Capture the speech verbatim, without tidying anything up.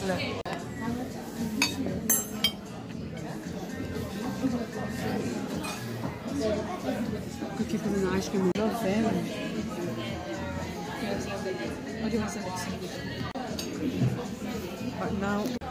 Porque fazendo acho que é melhor velho. But now